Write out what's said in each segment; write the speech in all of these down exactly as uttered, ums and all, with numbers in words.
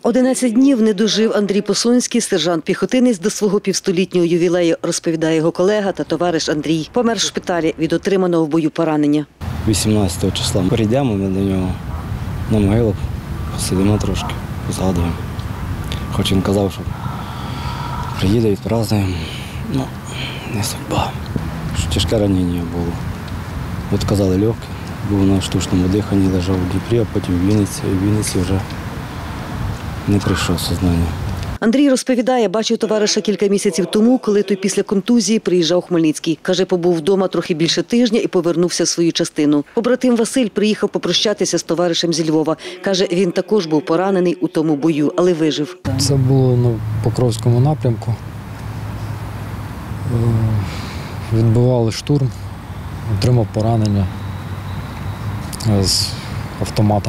одинадцять днів не дожив Андрій Посунський, сержант-піхотинець, до свого півстолітнього ювілею, розповідає його колега та товариш Андрій. Помер в шпиталі від отриманого в бою поранення. вісімнадцятого числа прийдемо ми до нього на могилу, посидимо трошки, згадуємо. Хоч він казав, що приїде, відпразднуємо. Ну, не судьба. Що тяжке ранення було. От казали легке, був на штучному диханні, лежав у Дніпрі, а потім в Вінниці. І в Вінниці вже не прийшов сознання. Андрій розповідає, бачив товариша кілька місяців тому, коли той після контузії приїжджав у Хмельницький. Каже, побув вдома трохи більше тижня і повернувся в свою частину. Побратим Василь приїхав попрощатися з товаришем зі Львова. Каже, він також був поранений у тому бою, але вижив. Це було на Покровському напрямку. Відбивали штурм, отримав поранення з автомата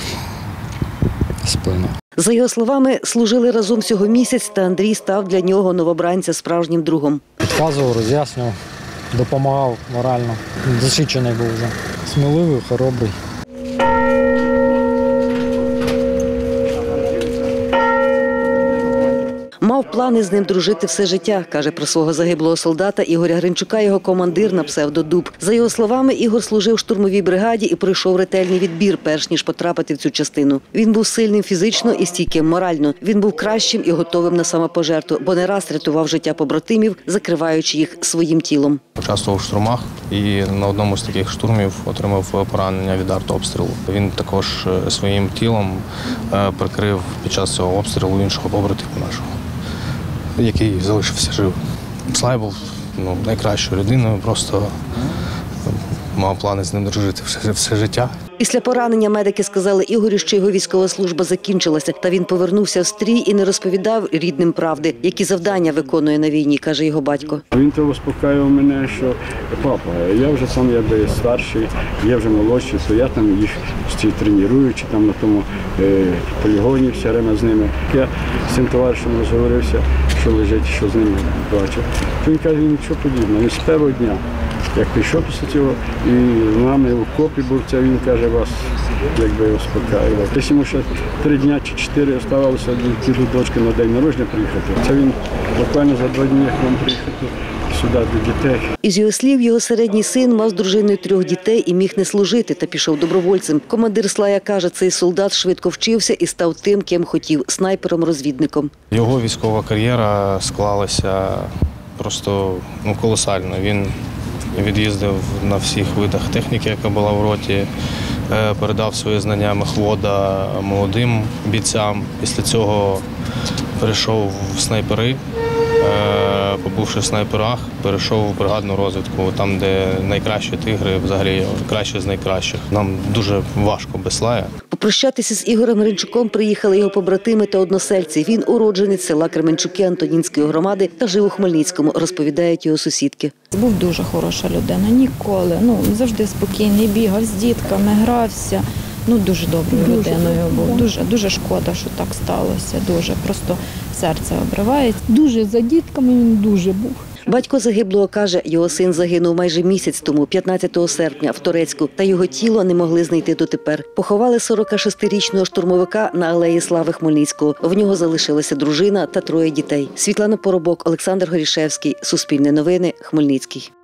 в спину. За його словами, служили разом всього місяць, та Андрій став для нього, новобранця, справжнім другом. Підказував, роз'яснював, допомагав морально. Досвідчений був вже. Сміливий, хоробрий. Мав плани з ним дружити все життя, каже про свого загиблого солдата Ігоря Гринчука його командир на псевдо Дуб. За його словами, Ігор служив в штурмовій бригаді і пройшов ретельний відбір, перш ніж потрапити в цю частину. Він був сильним фізично і стійким морально. Він був кращим і готовим на самопожертву, бо не раз рятував життя побратимів, закриваючи їх своїм тілом. Участвував в штурмах і на одному з таких штурмів отримав поранення від артобстрілу. Він також своїм тілом прикрив під час цього обстрілу іншого побратима нашого, який залишився живим. Слай був ну, найкращою людиною, просто мав плани з ним дружити все, все життя. Після поранення медики сказали Ігорю, що його військова служба закінчилася, та він повернувся в стрій і не розповідав рідним правди, які завдання виконує на війні, каже його батько. Він то успокоював мене, що папа, я вже сам якби старший, я вже молодший, то я там їх треную, чи там на тому е, полігоні все время з ними. Я з цим товаришем розговорився, що лежить, що з ними бачив. Він каже, нічого подібного, він з першого дня. Як прийшов після цього, і з нами в окопі був, це він каже, вас якби успокоював. Десь йому ще три дні чи чотири залишилося до дочки на день народження приїхати. Це він буквально за два дні мав приїхати сюди до дітей. Із його слів, його середній син мав з дружиною трьох дітей і міг не служити, та пішов добровольцем. Командир Слая каже, цей солдат швидко вчився і став тим, ким хотів – снайпером-розвідником. Його військова кар'єра склалася просто ну, колосально. Він від'їздив на всіх видах техніки, яка була в роті, передав свої знання мехвода молодим бійцям. Після цього перейшов в снайпери, побувши в снайперах, перейшов в бригадну розвідку, там, де найкращі тигри, взагалі кращі з найкращих. Нам дуже важко без Слая. Попрощатися з Ігорем Гринчуком приїхали його побратими та односельці. Він уродженець села Кременчуки Антонінської громади та жив у Хмельницькому, розповідають його сусідки. Був дуже хороша людина, ніколи, ну завжди спокійний, бігав з дітками, грався. Ну, дуже доброю дуже людиною був. Да. Дуже, дуже шкода, що так сталося. Дуже, просто серце обривається. Дуже за дітками він дуже був. Батько загиблого каже, його син загинув майже місяць тому, п'ятнадцятого серпня, в Торецьку, та його тіло не могли знайти дотепер. Поховали сорокашестирічного штурмовика на Алеї Слави Хмельницького. В нього залишилася дружина та троє дітей. Світлана Поробок, Олександр Горішевський, Суспільне новини, Хмельницький.